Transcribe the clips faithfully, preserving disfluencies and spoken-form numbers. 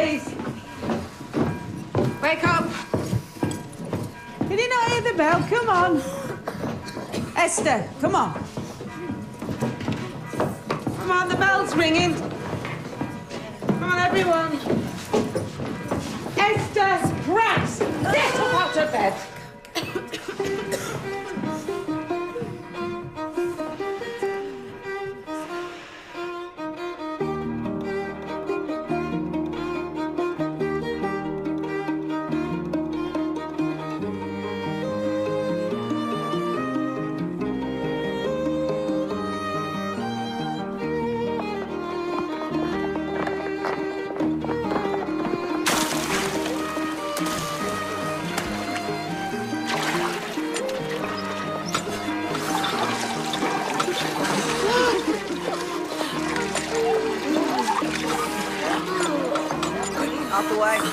please. Wake up. Did you not hear the bell? Come on. Esther, come on. Come on, the bell's ringing. Come on, everyone. Esther, Brass, get up out of bed. Out the way.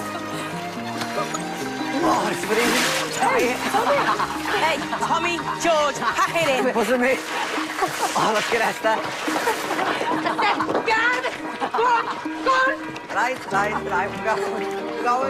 Oh, it's really tight. Hey, Tommy, George, pack it in. It wasn't me. Oh, let's get Esther. Esther, get Go on, go on. Right, right, right, we're going. We're going.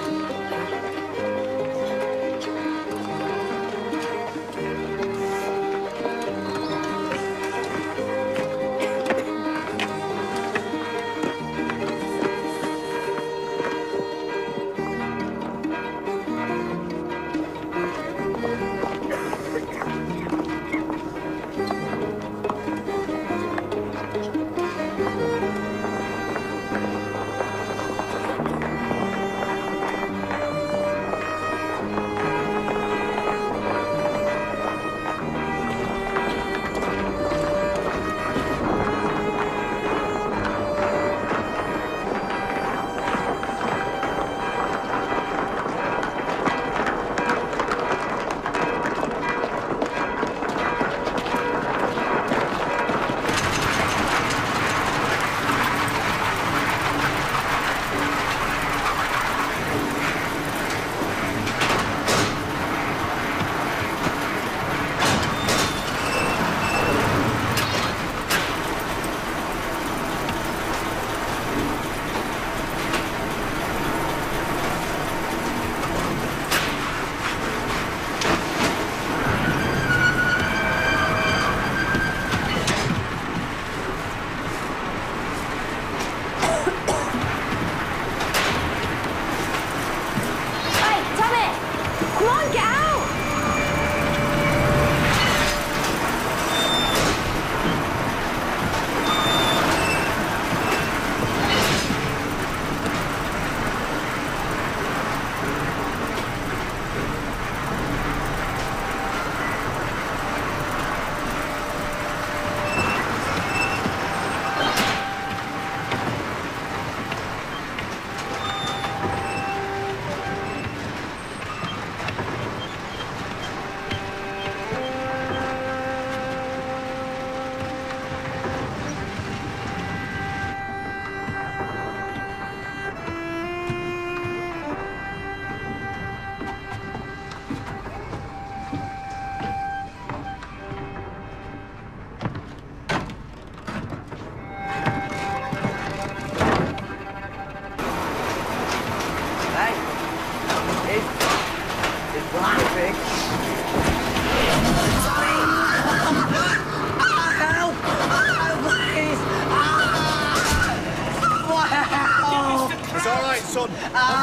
Son.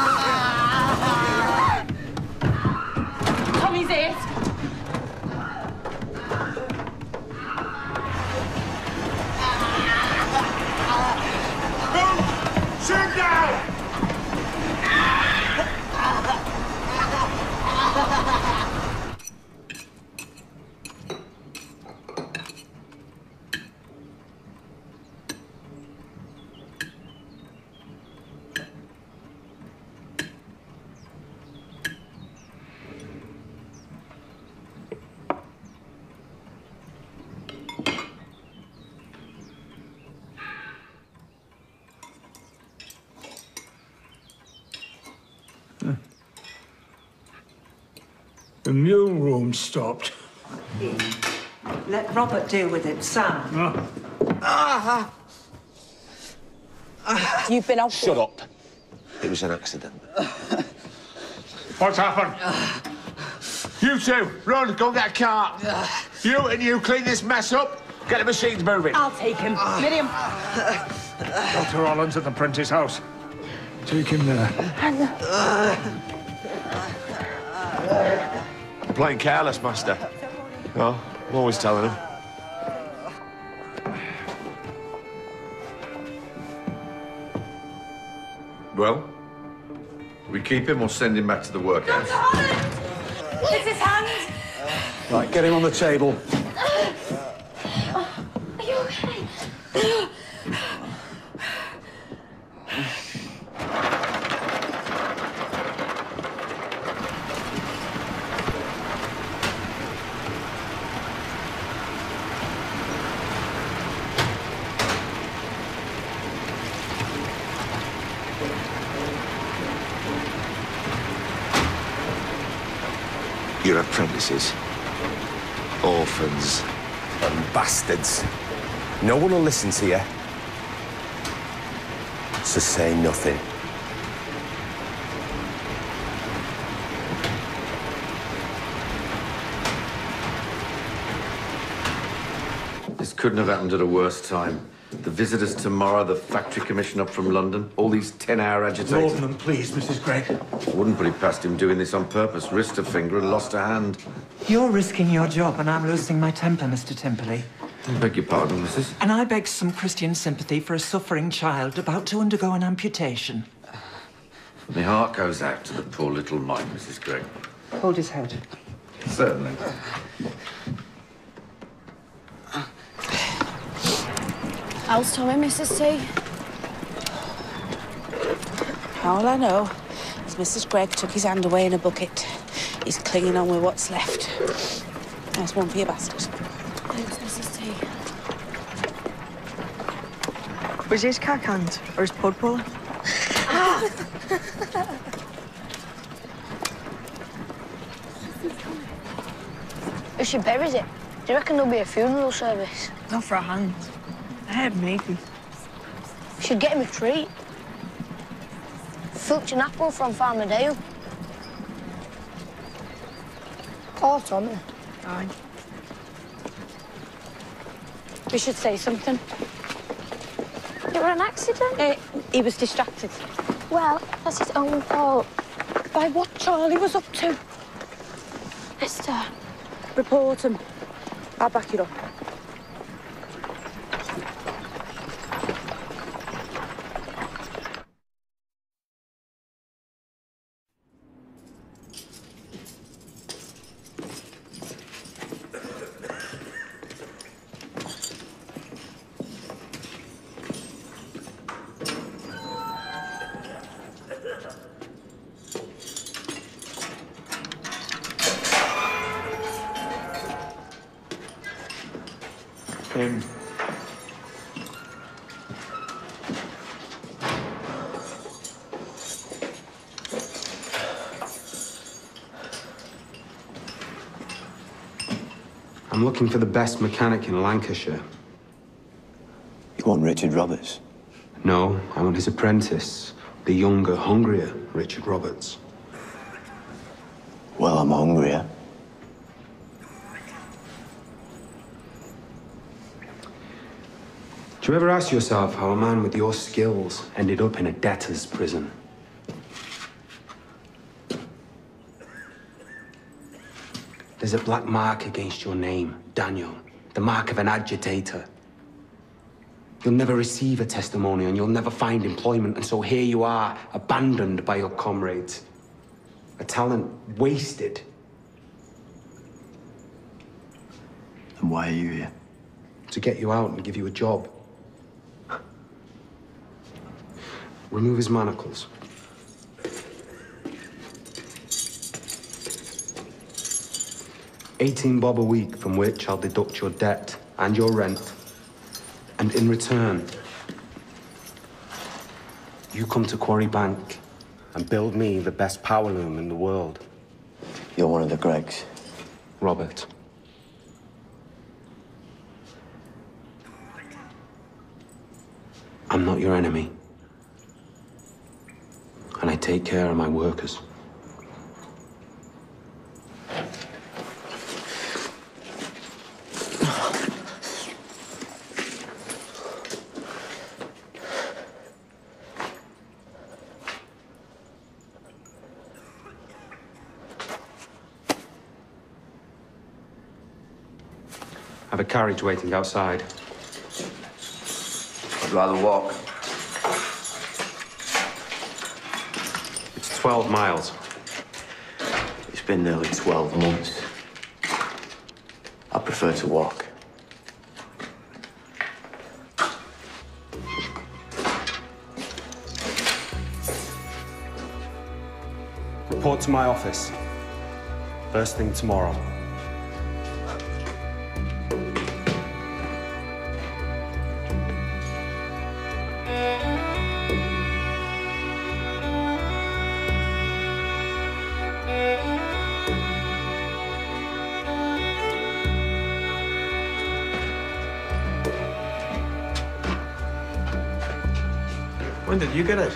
Ah. Tommy's here. Move! Shoot now! The mule room stopped. Let Robert deal with it, Sam. Ah. Ah! You've been on. Shut up. It was an accident. What's happened? You two, run, go get a car. You and you clean this mess up. Get the machines moving. I'll take him. Miriam. Doctor Holland's at the Prentice house. Take him there. You're playing careless, Master. Oh, I'm always telling him. Well, we keep him or send him back to the workhouse? It's his hand. Right, get him on the table. Are you okay? Your apprentices. Orphans. And bastards. No one will listen to you. So say nothing. This couldn't have happened at a worse time. The visitors tomorrow, the factory commission up from London, all these ten-hour agitators. Laudanum, please, Missus Gregg. I wouldn't put it past him doing this on purpose. Risked a finger and lost a hand. You're risking your job and I'm losing my temper, Mister Timperley. I beg your pardon, missus. And I beg some Christian sympathy for a suffering child about to undergo an amputation. My heart goes out to the poor little mite, Missus Gregg. Hold his head. Certainly. How's Tommy, Missus T? All I know is Missus Gregg took his hand away in a bucket. He's clinging on with what's left. There's one for your basket. Thanks, Missus T. Was his cack hand or his pud puller? If she buries it, do you reckon there'll be a funeral service? Not for a hand. I heard maybe. We should get him a treat. Filch an apple from Farmer Dale. Oh, Tommy. Aye. We should say something. It were an accident? Uh, he was distracted. Well, that's his own fault. By what Charlie was up to. Esther. Report him. I'll back it up. In. I'm looking for the best mechanic in Lancashire. You want Richard Roberts? No, I want his apprentice, the younger, hungrier Richard Roberts. Well, I'm hungrier. Do you ever ask yourself how a man with your skills ended up in a debtor's prison? There's a black mark against your name, Daniel. The mark of an agitator. You'll never receive a testimonial and you'll never find employment, and so here you are, abandoned by your comrades. A talent wasted. And why are you here? To get you out and give you a job. Remove his manacles. Eighteen bob a week, from which I'll deduct your debt and your rent. And in return, you come to Quarry Bank and build me the best power loom in the world. You're one of the Greggs. Robert. I'm not your enemy. and I take care of my workers. I have a carriage waiting outside. I'd rather walk. It's twelve miles. It's been nearly twelve months. I prefer to walk. Report to my office. First thing tomorrow. When did you get it?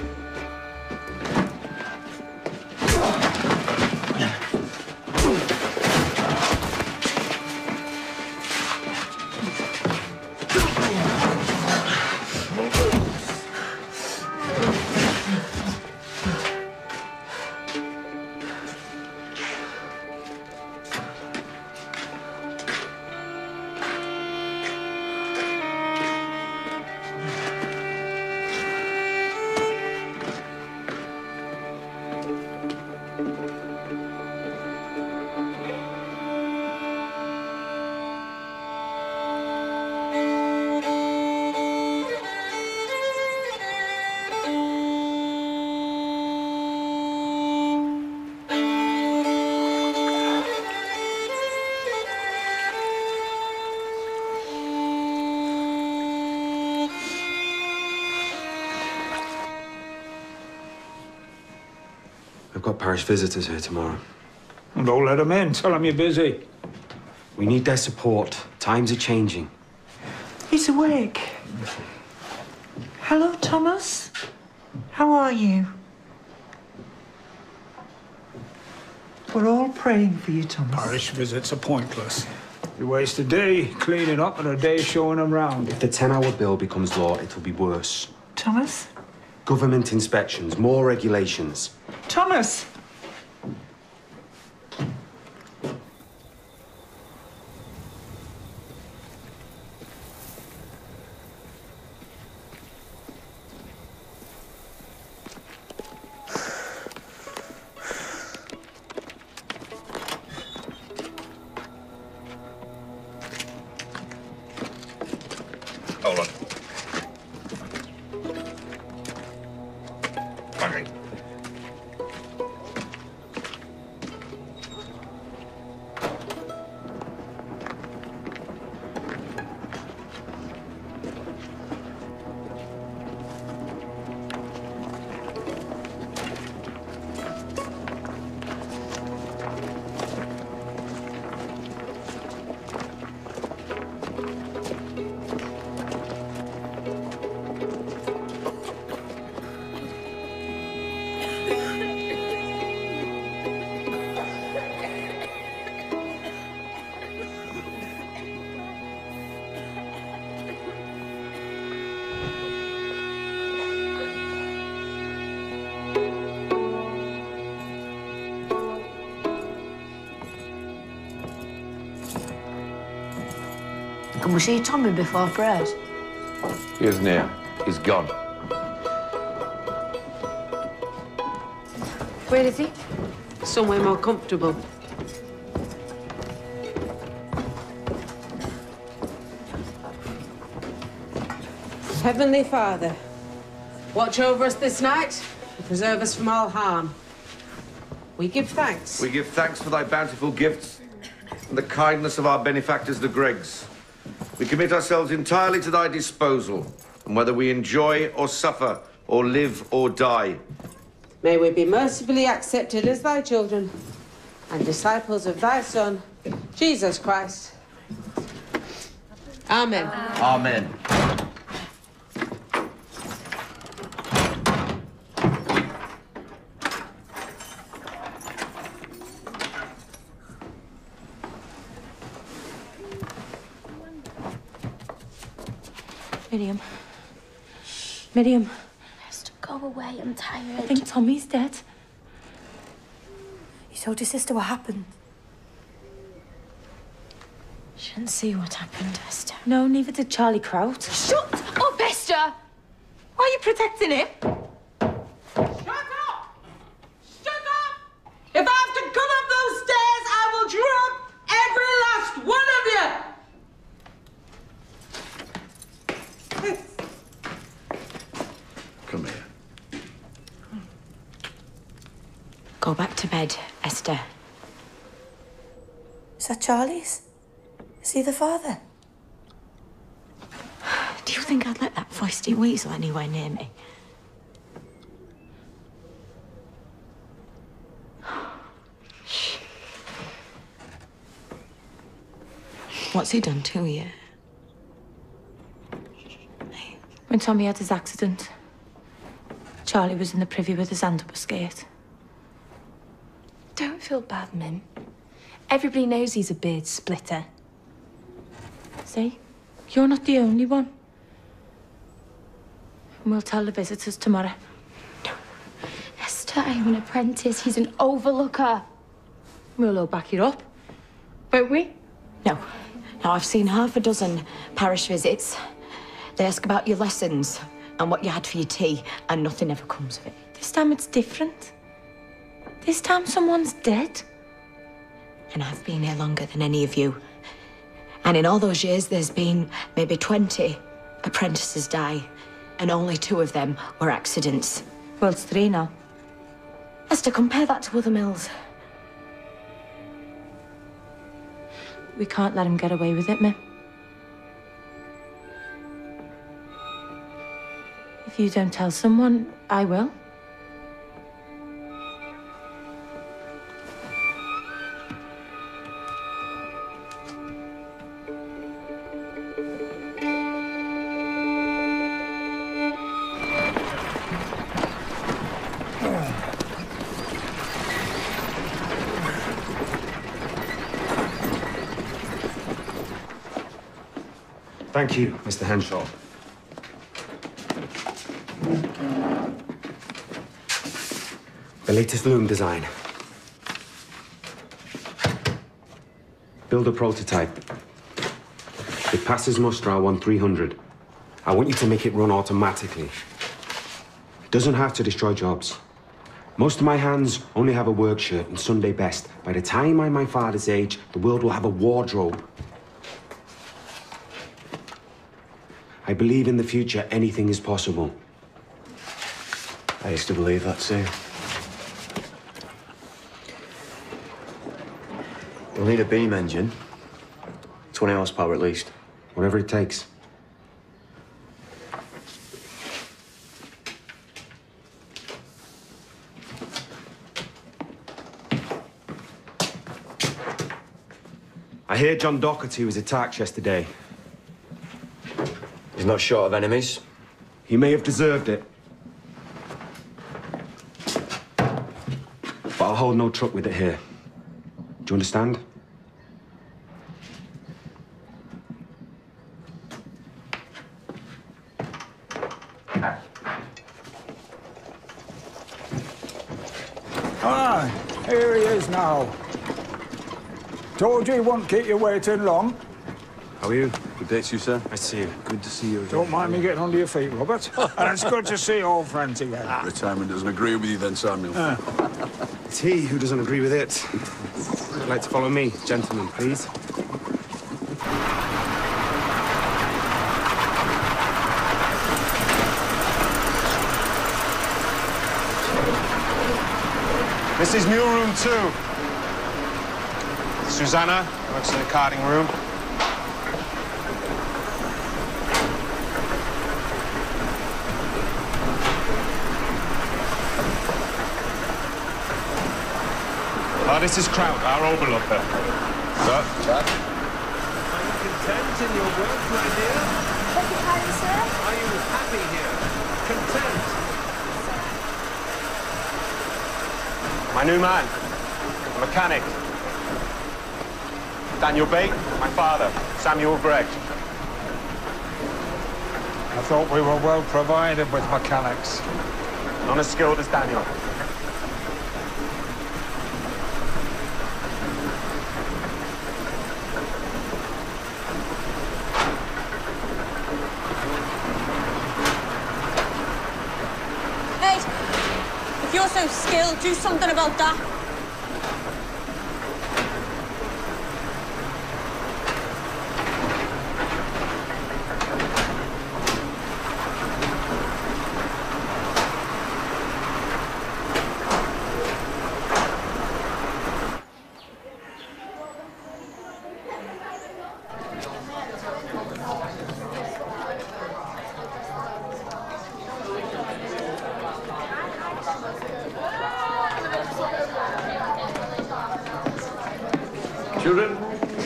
I've got parish visitors here tomorrow. And don't let them in. Tell them you're busy. We need their support. Times are changing. He's awake. Hello, Thomas. How are you? We're all praying for you, Thomas. Parish visits are pointless. You waste a day cleaning up and a day showing them round. If the ten-hour bill becomes law, it'll be worse. Thomas? Government inspections, more regulations. Thomas! Hold on. Okay. Can we see Tommy before prayers? He isn't here. He's gone. Where is he? Somewhere more comfortable. Heavenly Father, watch over us this night and preserve us from all harm. We give thanks. We give thanks for thy bountiful gifts and the kindness of our benefactors, the Greggs. We commit ourselves entirely to thy disposal, and whether we enjoy or suffer, or live or die. May we be mercifully accepted as thy children and disciples of thy Son, Jesus Christ. Amen. Amen. Miriam. Miriam. Just go away, I'm tired. I think Tommy's dead. You told your sister what happened? She didn't see what happened, Esther. No, neither did Charlie Kraut. Shut up, Esther! Why are you protecting him? Shut up! Shut up! If I have to come up those stairs, I will drop every last one of you! Come here. Go back to bed, Esther. Is that Charlie's? Is he the father? Do you think I'd let that feisty weasel anywhere near me? What's he done to you? When Tommy had his accident, Charlie was in the privy with his hand up a skirt. Don't feel bad, Mim. Everybody knows he's a beard splitter. See? You're not the only one. And we'll tell the visitors tomorrow. Esther, I am an apprentice. He's an overlooker. We'll all back you up, won't we? No. Now, I've seen half a dozen parish visits. They ask about your lessons and what you had for your tea, and nothing ever comes of it. This time it's different. This time someone's dead. And I've been here longer than any of you. And in all those years, there's been maybe twenty apprentices die, and only two of them were accidents. Well, it's three now. Esther, compare that to other mills. We can't let him get away with it, Mim. If you don't tell someone, I will. Thank you, Mister Henshaw. The latest loom design. Build a prototype. It passes muster R one three hundred. I want you to make it run automatically. It doesn't have to destroy jobs. Most of my hands only have a work shirt and Sunday best. By the time I'm my father's age, the world will have a wardrobe. I believe in the future anything is possible. I used to believe that too. We'll need a beam engine. twenty horsepower at least. Whatever it takes. I hear John Doherty was attacked yesterday. He's not short of enemies. He may have deserved it. But I'll hold no truck with it here. Do you understand? Ah, here he is now. Told you he won't keep you waiting long. How are you? Good day to you, sir. Nice to see you. Good to see you again. Don't mind me getting under your feet, Robert. And it's good to see old friends again. Retirement doesn't agree with you then, Samuel. Uh. It's he who doesn't agree with it. I'd like to follow me, gentlemen, please. This is mule room two. Susanna works in the carding room. Oh, this is Kraut, our overlooker. Sir? Jack? Are you content in your work, my dear? Beg your pardon, sir? Are you happy here? Content? My new man, a mechanic. Daniel Bate, my father, Samuel Gregg. I thought we were well provided with mechanics. Not as skilled as Daniel. Hey, if you're so skilled, do something about that. Children,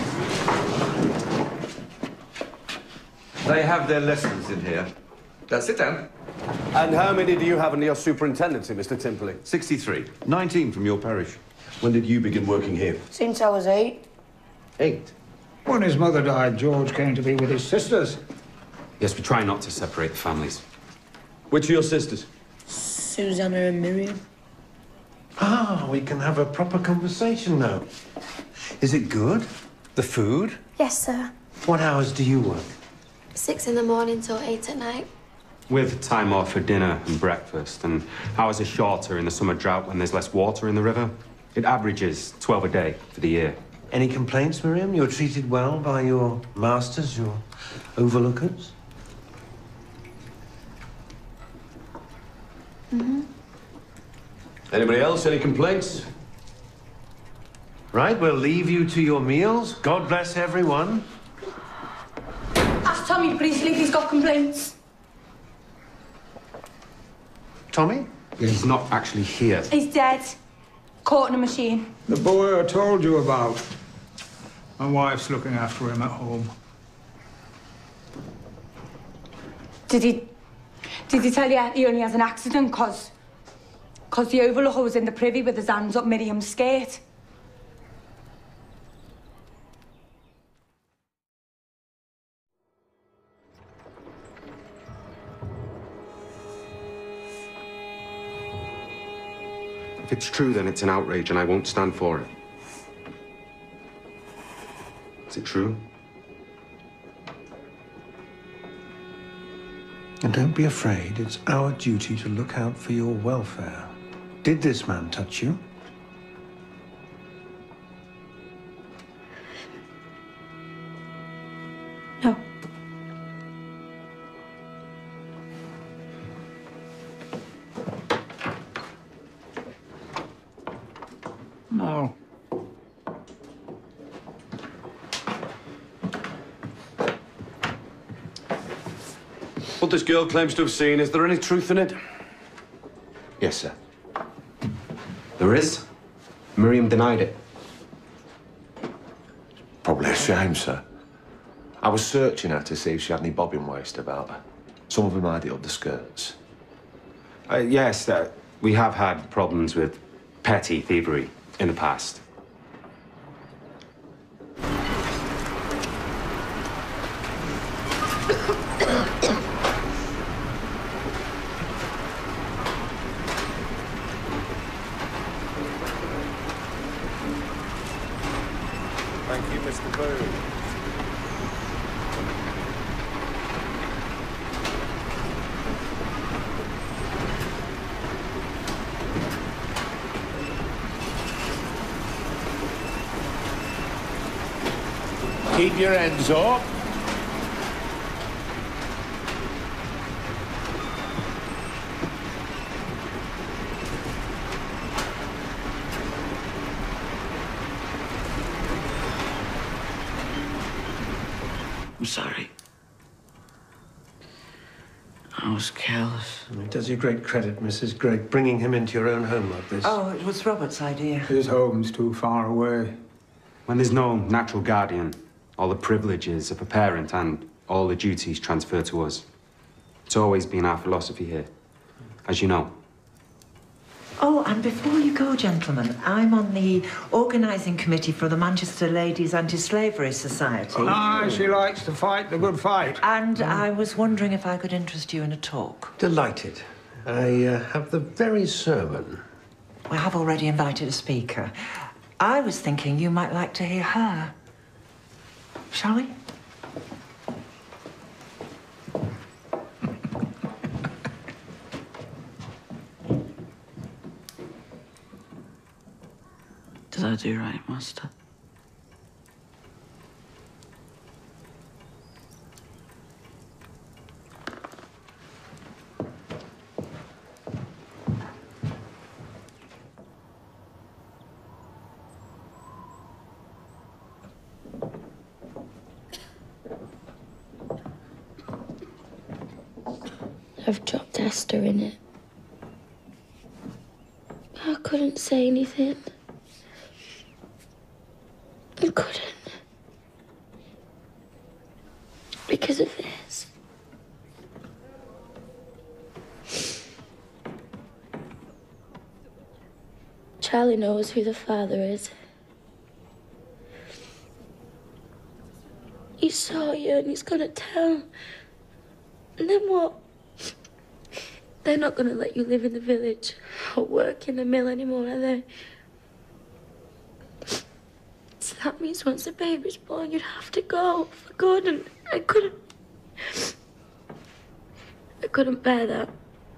they have their lessons in here. Now, sit down. And how many do you have in your superintendency, Mister Timperley? sixty-three. nineteen from your parish. When did you begin working here? Since I was eight. Eight? When his mother died, George came to be with his sisters. Yes, we try not to separate the families. Which are your sisters? Susanna and Miriam. Ah, we can have a proper conversation now. Is it good? The food? Yes, sir. What hours do you work? Six in the morning till eight at night. With time off for dinner and breakfast, and hours are shorter in the summer drought when there's less water in the river. It averages twelve a day for the year. Any complaints, Miriam? You're treated well by your masters, your overlookers? Mm-hmm. Anybody else? Any complaints? Right, we'll leave you to your meals. God bless everyone. Ask Tommy Priestley if he's got complaints. Tommy? Yeah, he's not actually here. He's dead. Caught in a machine. The boy I told you about. My wife's looking after him at home. Did he... Did he tell you he only has an accident cause... Cause the overlooker was in the privy with his hands up Miriam's skirt? If it's true, then it's an outrage, and I won't stand for it. Is it true? And don't be afraid. It's our duty to look out for your welfare. Did this man touch you? No. No. What this girl claims to have seen, is there any truth in it? Yes, sir. There is. Miriam denied it. Probably a shame, sir. I was searching her to see if she had any bobbin waste about her. Some of them had it up the skirts. Uh, yes, uh, we have had problems with petty thievery in the past. Thank you, Mister Boone. Keep your hands up. I'm sorry. I was careless. It does you great credit, Missus Gregg, bringing him into your own home like this. Oh, it was Robert's idea. His home's too far away. When there's no natural guardian, all the privileges of a parent and all the duties transfer to us. It's always been our philosophy here, as you know. Oh, and before you go, gentlemen, I'm on the organising committee for the Manchester Ladies Anti-Slavery Society. Ah, she likes to fight the good fight. And I was wondering if I could interest you in a talk. Delighted. I uh, have the very sermon. We have already invited a speaker. I was thinking you might like to hear her. Shall we? Did I do right, Master? I've dropped Esther in it. I couldn't say anything. I couldn't. Because of this. Charlie knows who the father is. He saw you and he's gonna tell. And then what? They're not gonna let you live in the village or work in the mill anymore, are they? So that means once the baby's born, you'd have to go for good, and I couldn't... I couldn't bear that.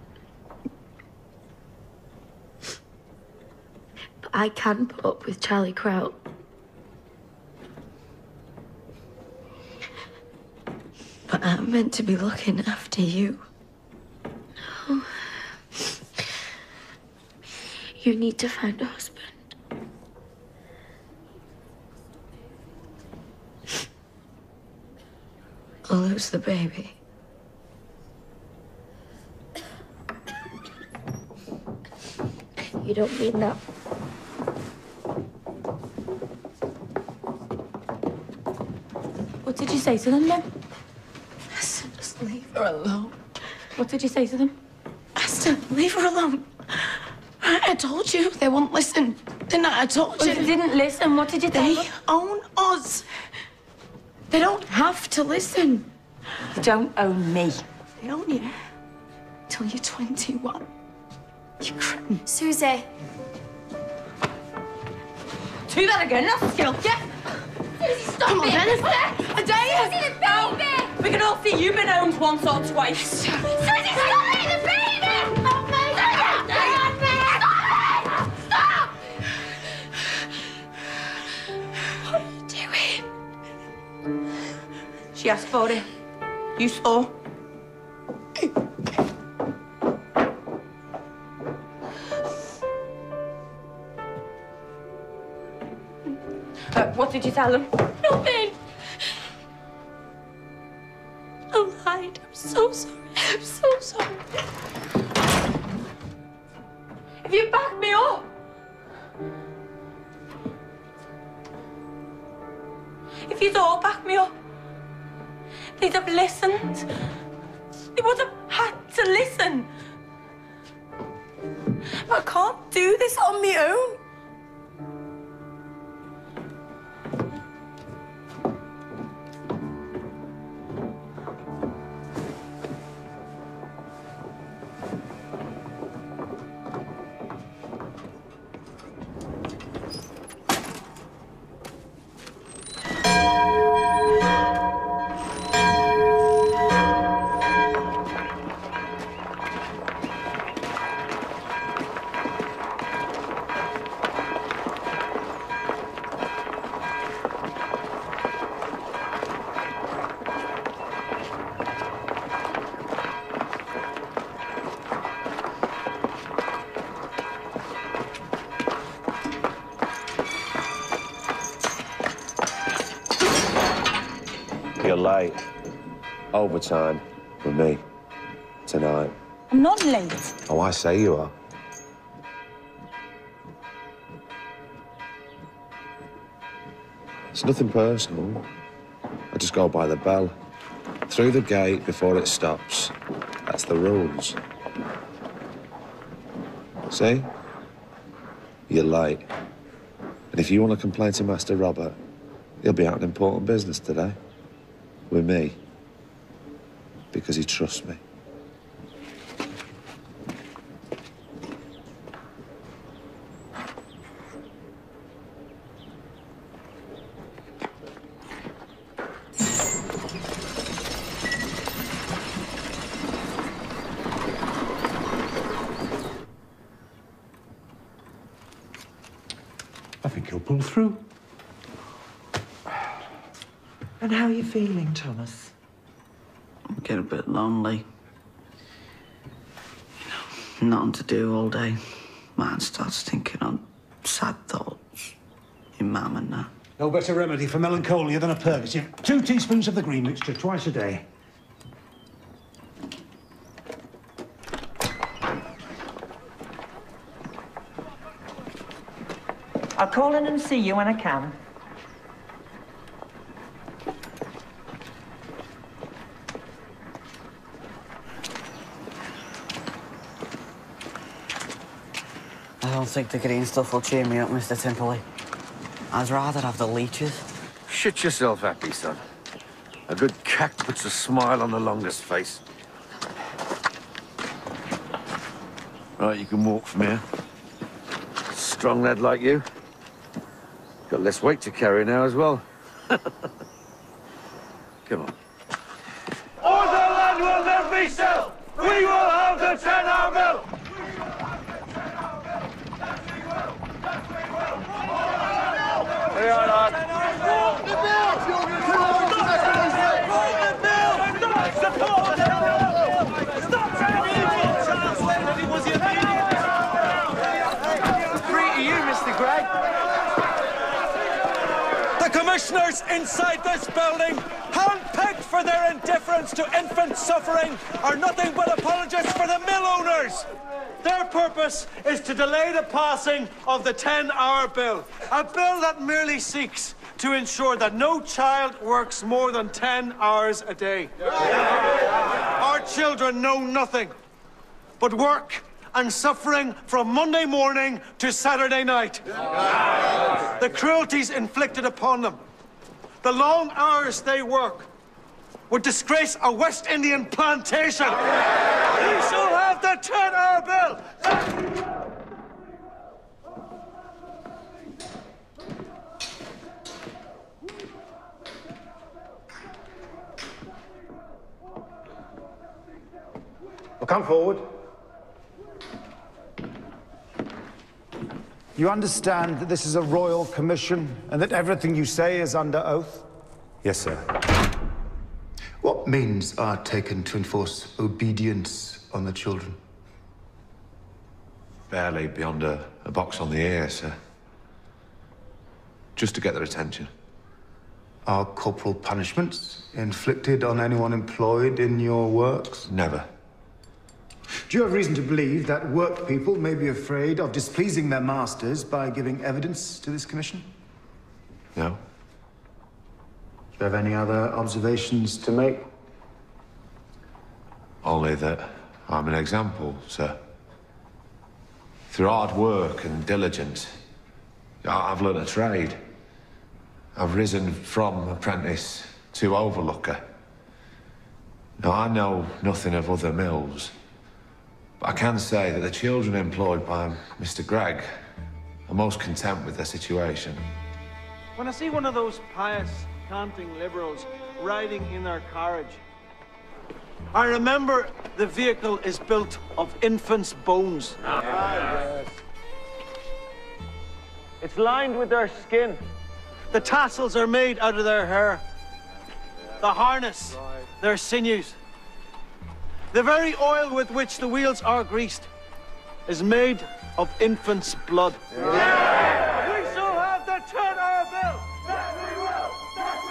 But I can put up with Charlie Kraut. But I'm meant to be looking after you. No. You need to find a husband. I'll lose the baby. You don't mean that. What did you say to them, then? I said, just leave her alone. What did you say to them? I said, leave her alone. I told you they won't listen. Didn't I? I told Well, you. they didn't listen. What did you tell They them? own us. They don't have to listen. They don't own me. They own you till you're twenty-one. You cretin. Susie. Do that again, that's skill. Get. Susie, stop Come on, it. Dennis. I dare you. Susie, the baby. We can all see you've been owned once or twice. Susie, stop it, the baby. Stop me. Stop it. Stop. What are you doing? She asked for it. You saw. Uh, what did you tell them? Nothing. I lied. I'm so sorry. I'm so sorry. If you back me up. If you'd all back me up, they'd have listened. They would have had to listen. I can't do this on my own. You're late. Overtime with me tonight. I'm not late. Oh, I say you are. It's nothing personal. I just go by the bell. Through the gate before it stops. That's the rules. See? You're late. And if you want to complain to Master Robert, he'll be out on important business today. With me. Because he trusts me. I think he'll pull through. And how are you feeling, Thomas? I get a bit lonely. You know, nothing to do all day. Mind starts thinking on sad thoughts. Your mum and that. No better remedy for melancholia than a purgative. Two teaspoons of the green mixture twice a day. I'll call in and see you when I can. I don't think the green stuff will cheer me up, Mister Timperley. I'd rather have the leeches. Shut yourself happy, son. A good cat puts a smile on the longest face. Right, you can walk from here. Strong lad like you. Got less weight to carry now as well. Come on. All the land will never be still! We will have the ten-hour bill! We are not. The bill! Support the bill! Stop turning evil, Charles Lennon! He was your Free to you, Mister Gregg. The commissioners inside this building, handpicked for their indifference to infant suffering, are nothing but apologists for the mill owners. Their purpose is to delay the passing of the ten-hour bill, a bill that merely seeks to ensure that no child works more than ten hours a day. Our children know nothing but work and suffering from Monday morning to Saturday night. The cruelties inflicted upon them, the long hours they work, would disgrace a West Indian plantation. We shall have the ten-hour bill. Well, come forward. You understand that this is a royal commission and that everything you say is under oath? Yes, sir. What means are taken to enforce obedience on the children? Barely beyond a, a box on the ear, sir. Just to get their attention. Are corporal punishments inflicted on anyone employed in your works? Never. Do you have reason to believe that work people may be afraid of displeasing their masters by giving evidence to this commission? No. Do you have any other observations to make? Only that I'm an example, sir. Through hard work and diligence, I've learned a trade. I've risen from apprentice to overlooker. Now, I know nothing of other mills, but I can say that the children employed by Mister Gregg are most content with their situation. When I see one of those pious, canting liberals riding in their carriage, I remember the vehicle is built of infants' bones. Yes. It's lined with their skin. The tassels are made out of their hair. The harness, their sinews. The very oil with which the wheels are greased is made of infants' blood. Yeah. We shall have the ten-hour bill! That we will! That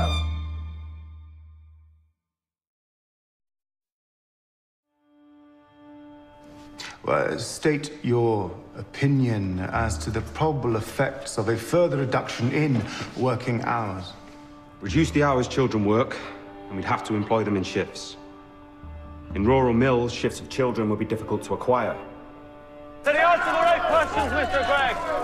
we will! Well, state your opinion as to the probable effects of a further reduction in working hours. Reduce the hours children work, and we'd have to employ them in shifts. In rural mills, shifts of children would be difficult to acquire. Did he answer the right questions, Mister Gregg?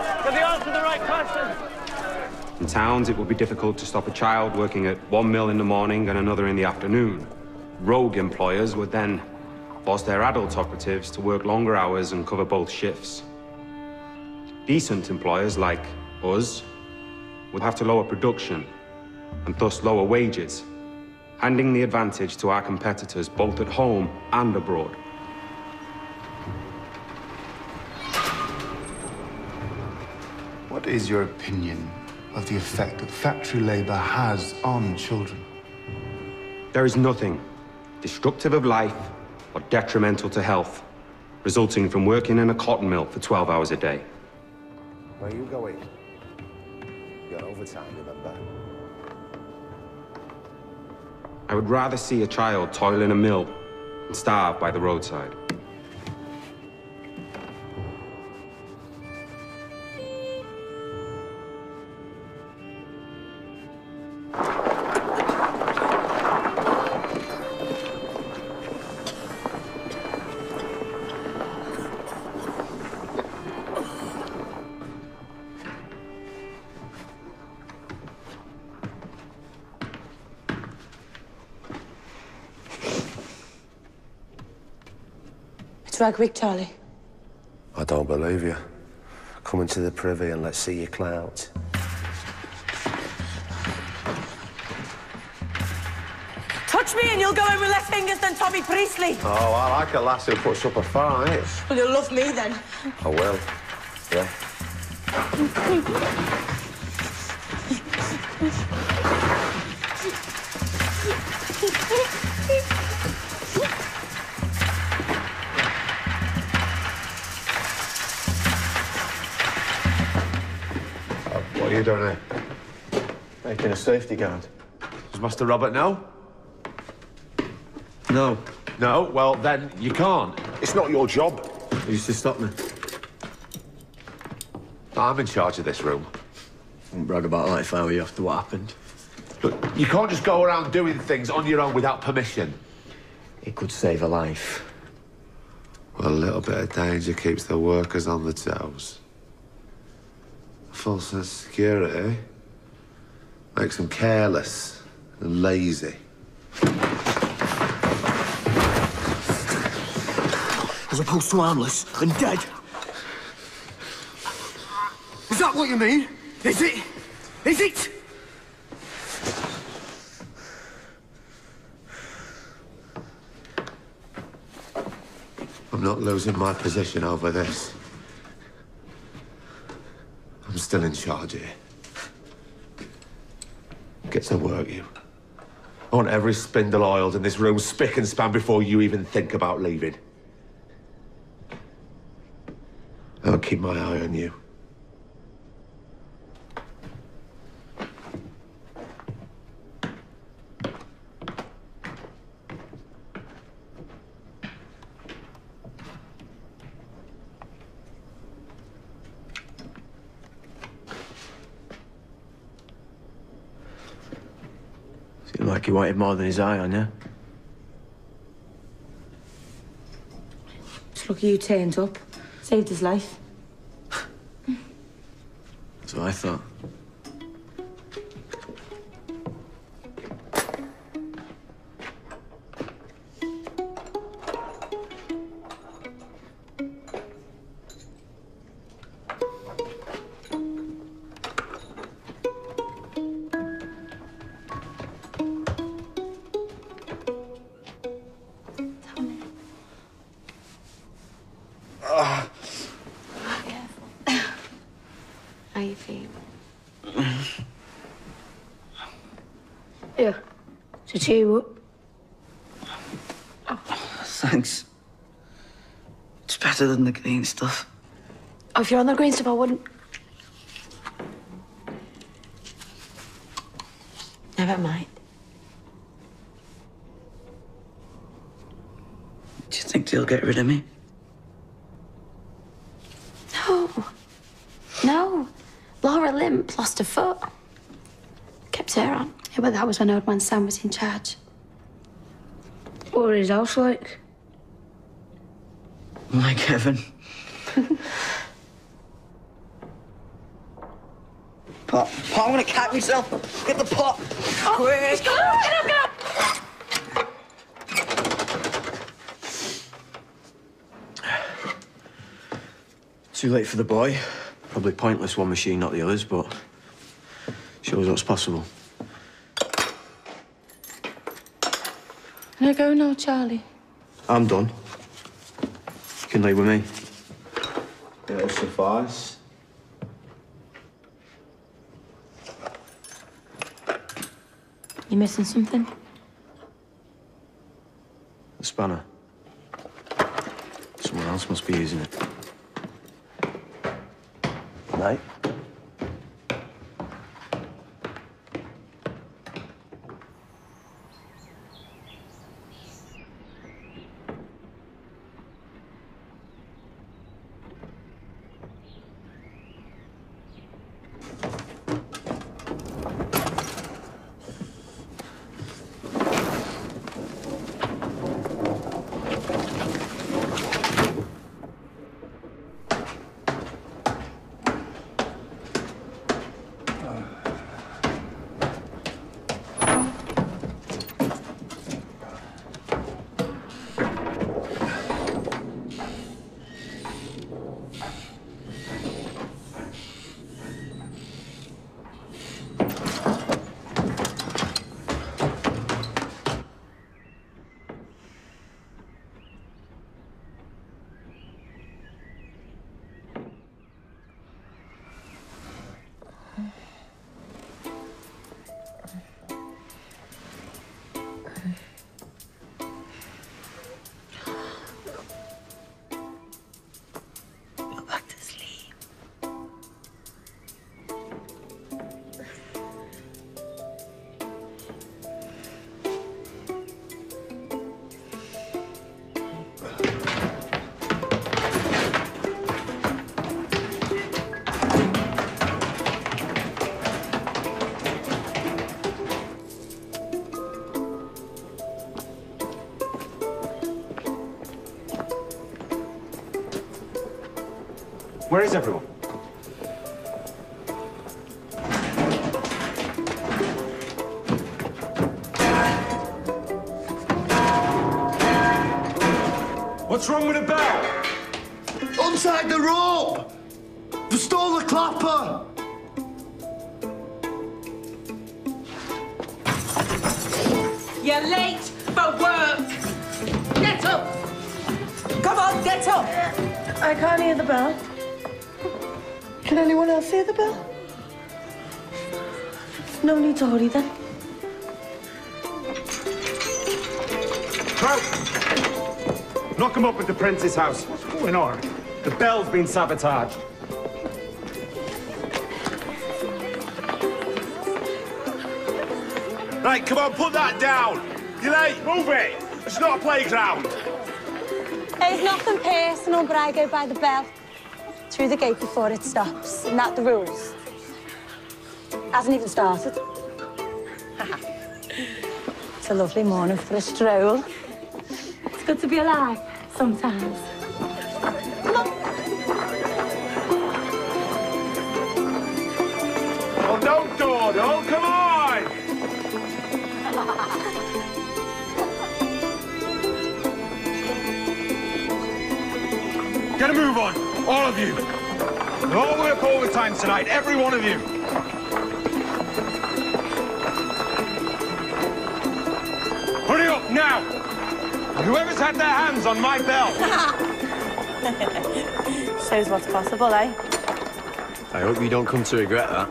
In towns, it would be difficult to stop a child working at one mill in the morning and another in the afternoon. Rogue employers would then force their adult operatives to work longer hours and cover both shifts. Decent employers like us would have to lower production and thus lower wages, handing the advantage to our competitors both at home and abroad. What is your opinion of the effect that factory labor has on children? There is nothing destructive of life or detrimental to health resulting from working in a cotton mill for twelve hours a day. Where are you going? You got overtime, remember? I would rather see a child toil in a mill and starve by the roadside. It's Ragwick, Charlie. I don't believe you. Come into the privy and let's see your clouds. Touch me and you'll go in with less fingers than Tommy Priestley. Oh, I like a lass who puts up a fight. Well, you'll love me then. I will. Yeah. What are you doing here? Making a safety guard. Does Master Robert know? No. No? Well, then you can't. It's not your job. You used to stop me. I'm in charge of this room. Wouldn't brag about that if I were you after what happened. Look, you can't just go around doing things on your own without permission. It could save a life. Well, a little bit of danger keeps the workers on the toes. A full sense of security makes them careless and lazy. As opposed to harmless and dead. Is that what you mean? Is it? Is it? I'm not losing my position over this. I'm still in charge here. Get to work, you. I want every spindle oiled in this room spick and span before you even think about leaving. I'll keep my eye on you. Seemed like he wanted more than his eye on you. It's lucky you turned up. Saved his life. That's what I thought. How you feel? Yeah, to cheer you up. Thanks. It's better than the green stuff. Oh, if you're on the green stuff, I wouldn't. Never mind. Do you think they'll get rid of me? No. No. Laura Limp lost her foot. Kept her on. Yeah, but that was when Old Man Sam was in charge. What was his house like? Like heaven. Pot. Pot, I'm gonna cat myself. Get the pot. Oh, Quick. he's got it. Get him, get him. Too late for the boy. Probably pointless one machine, not the others, but shows what's possible. Can I go now, Charlie? I'm done. You can leave with me. It'll suffice. You missing something? The spanner. Someone else must be using it. Mate? Where is everyone? What's wrong with the bell? Untied the rope! They stole the clapper! You're late for work. Get up. Come on, get up. I can't hear the bell. Can anyone else hear the bell? No need to hurry then. Trout! Knock him up at the Prince's house. What's going on? The bell's been sabotaged. Right, come on, put that down. You're late, move it. It's not a playground. There's nothing personal, but I go by the bell. Through the gate before it stops. Isn't that the rules? Hasn't even started. It's a lovely morning for a stroll. It's good to be alive sometimes. Come on. Well, don't dawdle, come on! Get a move on, all of you. You'll all work overtime tonight, every one of you. Hurry up, now! Whoever's had their hands on my bell. Shows what's possible, eh? I hope you don't come to regret that.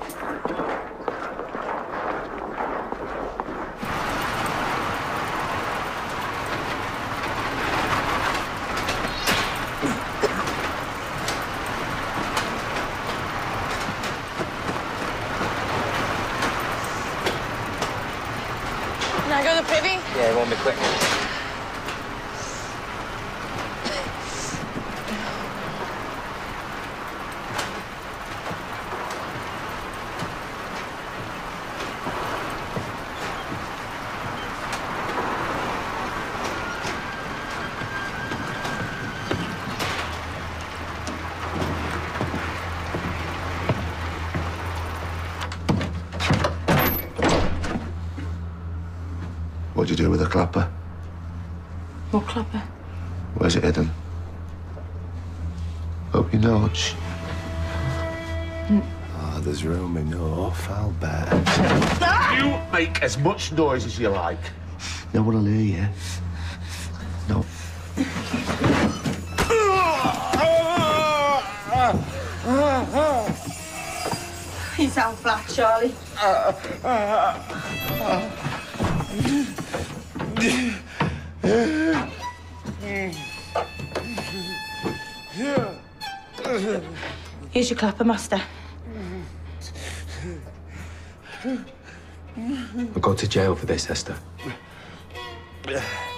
Can I go to the privy? Yeah, it won't be quick. What'd you do with the clapper? What clapper? Where's it hidden? Hope you know. Shh. Mm. Ah, there's room enough, I'll bet. You make as much noise as you like. No one will hear you. No. You sound flat, Charlie. Here's your clapper, Master. I'll go to jail for this, Esther.